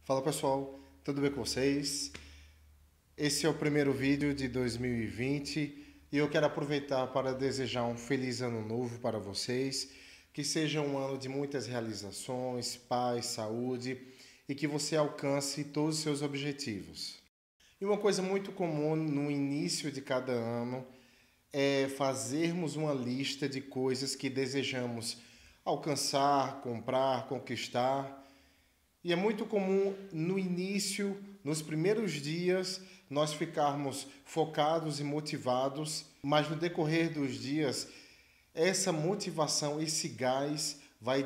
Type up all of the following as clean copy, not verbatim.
Fala pessoal, tudo bem com vocês? Esse é o primeiro vídeo de 2020 e eu quero aproveitar para desejar um feliz ano novo para vocês, que seja um ano de muitas realizações, paz, saúde e que você alcance todos os seus objetivos. E uma coisa muito comum no início de cada ano é fazermos uma lista de coisas que desejamos alcançar, comprar, conquistar. E é muito comum no início, nos primeiros dias, nós ficarmos focados e motivados, mas no decorrer dos dias, essa motivação, esse gás vai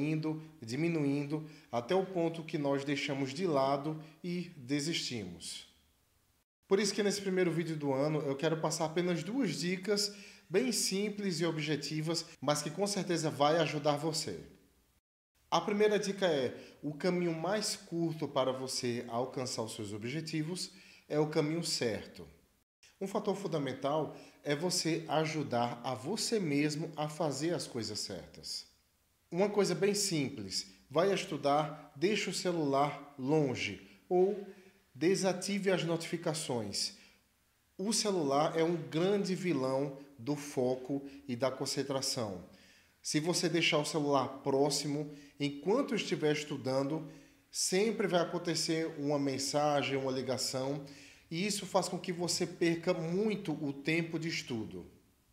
diminuindo, até o ponto que nós deixamos de lado e desistimos. Por isso que nesse primeiro vídeo do ano eu quero passar apenas 2 dicas bem simples e objetivas, mas que com certeza vai ajudar você. A primeira dica é: o caminho mais curto para você alcançar os seus objetivos é o caminho certo. Um fator fundamental é você ajudar a você mesmo a fazer as coisas certas. Uma coisa bem simples: vai estudar, deixe o celular longe ou desative as notificações. O celular é um grande vilão do foco e da concentração. Se você deixar o celular próximo, enquanto estiver estudando, sempre vai acontecer uma mensagem, uma ligação, e isso faz com que você perca muito o tempo de estudo.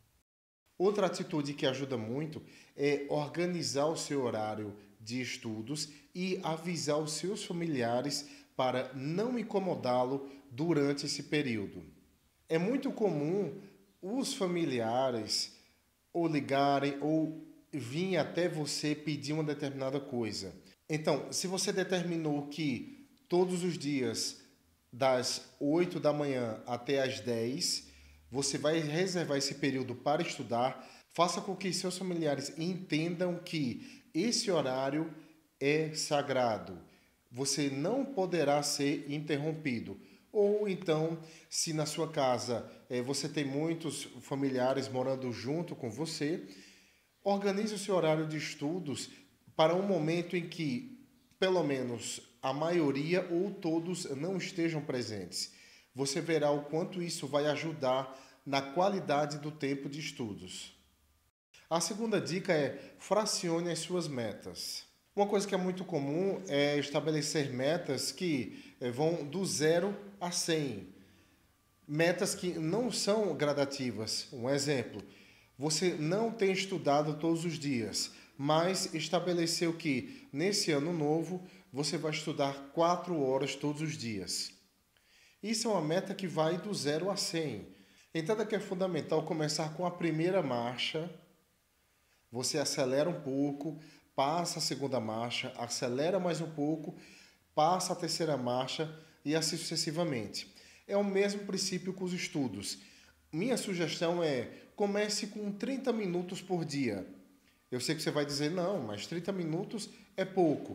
Outra atitude que ajuda muito é organizar o seu horário de estudos e avisar os seus familiares para não incomodá-lo durante esse período. É muito comum os familiares ou ligarem ou vir até você pedir uma determinada coisa. Então, se você determinou que todos os dias, das 8 da manhã até as 10, você vai reservar esse período para estudar, faça com que seus familiares entendam que esse horário é sagrado. Você não poderá ser interrompido. Ou então, se na sua casa você tem muitos familiares morando junto com você, organize o seu horário de estudos para um momento em que, pelo menos, a maioria ou todos não estejam presentes. Você verá o quanto isso vai ajudar na qualidade do tempo de estudos. A segunda dica é: fracione as suas metas. Uma coisa que é muito comum é estabelecer metas que vão do 0 a 100. Metas que não são gradativas. Um exemplo: você não tem estudado todos os dias, mas estabeleceu que nesse ano novo você vai estudar 4 horas todos os dias. Isso é uma meta que vai do 0 a 100. Então é fundamental começar com a primeira marcha. Você acelera um pouco, passa a segunda marcha, acelera mais um pouco, passa a terceira marcha e assim sucessivamente. É o mesmo princípio com os estudos. Minha sugestão é: comece com 30 minutos por dia. Eu sei que você vai dizer: não, mas 30 minutos é pouco.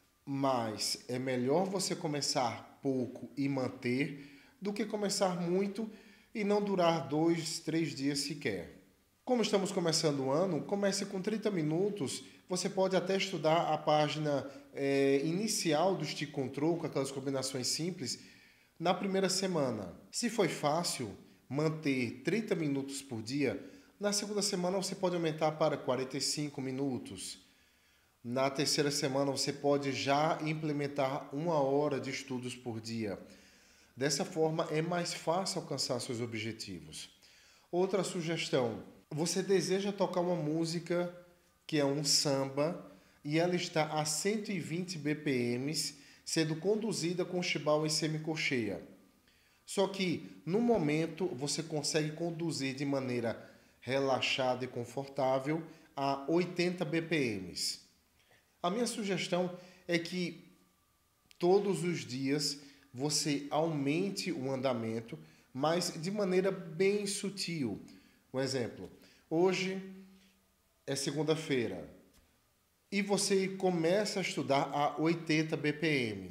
Mas é melhor você começar pouco e manter do que começar muito e não durar 2, 3 dias sequer. Como estamos começando o ano, comece com 30 minutos. Você pode até estudar a página inicial do Stick Control, com aquelas combinações simples, na primeira semana. Se foi fácil manter 30 minutos por dia, na segunda semana você pode aumentar para 45 minutos. Na terceira semana você pode já implementar 1 hora de estudos por dia. Dessa forma é mais fácil alcançar seus objetivos. Outra sugestão: você deseja tocar uma música que é um samba e ela está a 120 BPM, sendo conduzida com chimbal em semicolcheia. Só que, no momento, você consegue conduzir de maneira relaxada e confortável a 80 BPM. A minha sugestão é que todos os dias você aumente o andamento, mas de maneira bem sutil. Um exemplo: hoje é segunda-feira e você começa a estudar a 80 BPM.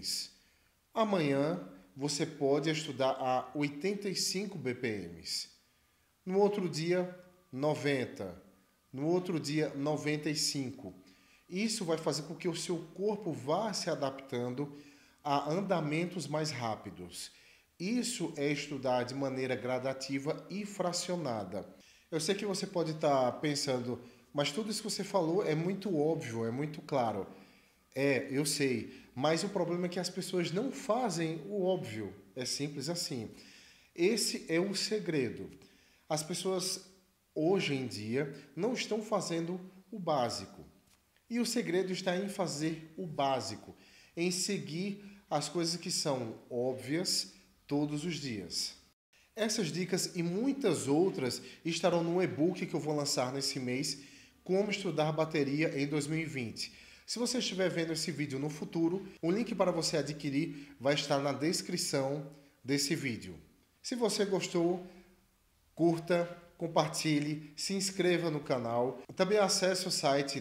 Amanhã você pode estudar a 85 BPM. No outro dia, 90. No outro dia, 95. Isso vai fazer com que o seu corpo vá se adaptando a andamentos mais rápidos. Isso é estudar de maneira gradativa e fracionada. Eu sei que você pode estar pensando, mas tudo isso que você falou é muito óbvio, é muito claro. É, eu sei, mas o problema é que as pessoas não fazem o óbvio. É simples assim. Esse é o segredo. As pessoas hoje em dia não estão fazendo o básico. E o segredo está em fazer o básico, em seguir as coisas que são óbvias todos os dias. Essas dicas e muitas outras estarão no e-book que eu vou lançar nesse mês, Como Estudar Bateria em 2020. Se você estiver vendo esse vídeo no futuro, o link para você adquirir vai estar na descrição desse vídeo. Se você gostou, curta, compartilhe, se inscreva no canal. Também acesse o site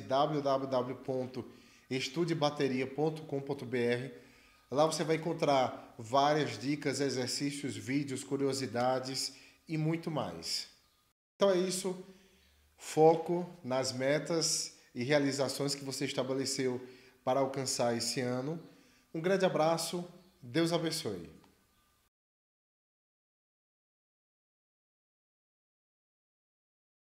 www.estudebateria.com.br. Lá você vai encontrar várias dicas, exercícios, vídeos, curiosidades e muito mais. Então é isso. Foco nas metas e realizações que você estabeleceu para alcançar esse ano. Um grande abraço. Deus abençoe.